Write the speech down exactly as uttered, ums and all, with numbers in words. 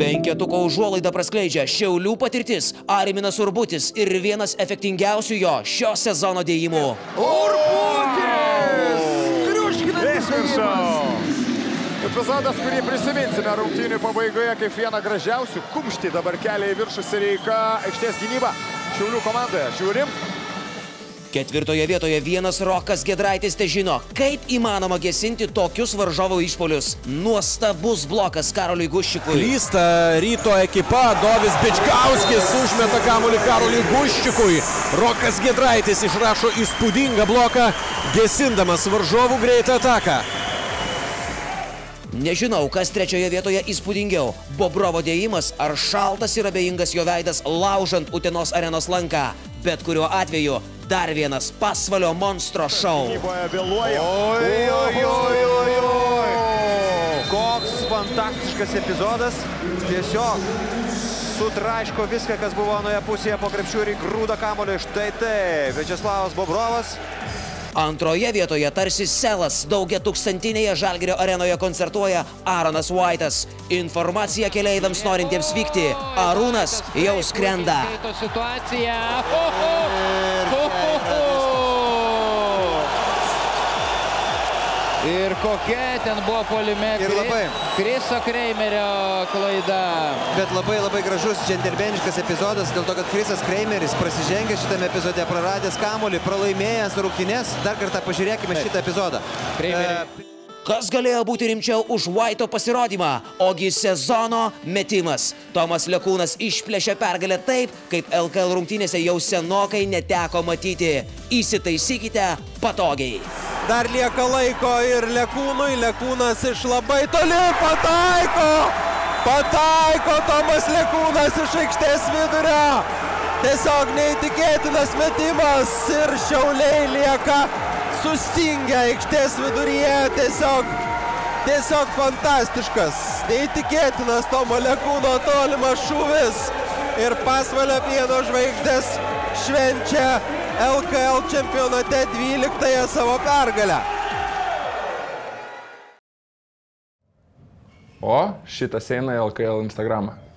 Penketuko užuolaidą praskleidžia Šiaulių patirtis, Arminas Urbutis ir vienas efektingiausių jo šio sezono dėjimų. Urbutis! Triuškinantis dėjimas! Epizodas, kurį prisiminsime rungtynių pabaigoje kaip vieną gražiausių. Kumštį dabar kelia į viršų Sereika, aikštės gynyba Šiaulių komandoje. Žiūrim. Ketvirtoje vietoje vienas Rokas Giedraitis težino, kaip įmanoma gesinti tokius varžovo išpolius. Nuostabus blokas Karoliui Guščikui. Klysta Ryto ekipa, Dovis Bičkauskis užmeta kamuolį Karoliui Guščikui. Rokas Giedraitis išrašo įspūdingą bloką, gesindamas varžovų greitą ataką. Nežinau, kas trečioje vietoje įspūdingiau. Bobrovo dėjimas ar šaltas ir abejingas jo veidas laužant Utenos arenos lanką. Bet kuriuo atveju dar vienas pasvalio monstro šou. Oi, oi, oi, oi, oi. Koks fantastiškas epizodas. Tiesiog sutraiško viską, kas buvo anoje pusėje po krepšių ir įgrūda kamuolį. Štai taip, Viačeslavas Bobrovas. Antroje vietoje tarsi selas daugiatūkstantinėje Žalgirio arenoje koncertuoja Aaronas Vaitas. Informacija keleiviams norintiems vykti. Arūnas jau skrenda. Ir kokia ten buvo puolime Kriso Kreimerio klaida. Bet labai labai gražus džentelmeniškas epizodas, dėl to, kad Krisas Kreimeris prasižengė šitame epizode, praradęs kamuolį, pralaimėjęs rungtynes. Dar kartą pažiūrėkime šitą epizodą. Kas galėjo būti rimčiau už Vaito pasirodymą? Ogi sezono metimas. Tomas Lekūnas išplėšė pergalę taip, kaip L K L rungtynėse jau senokai neteko matyti. Įsitaisykite patogiai. Dar lieka laiko ir Lekūnui. Lekūnas iš labai toli pataiko. Pataiko Tomas Lekūnas iš aikštės vidurio. Tiesiog neįtikėtinas metimas ir Šiauliai lieka sustingę aikštės viduryje. Tiesiog, tiesiog fantastiškas, neįtikėtinas Tomo Lekūno tolimas šūvis. Ir Pasvalio pieno žvaigždės švenčia L K L čempionate dvyliktąją savo pergalę. O šitas eina į L K L Instagramą.